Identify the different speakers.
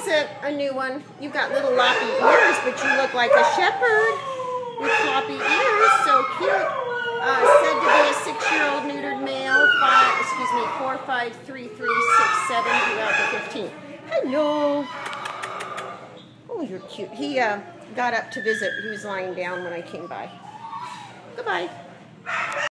Speaker 1: is a new one. You've got little loppy ears, but you look like a shepherd with floppy ears. So cute. Said to be a 6-year-old neutered male. 453367 due out the 15th. Hello. Oh, you're cute. He got up to visit. He was lying down when I came by. Goodbye.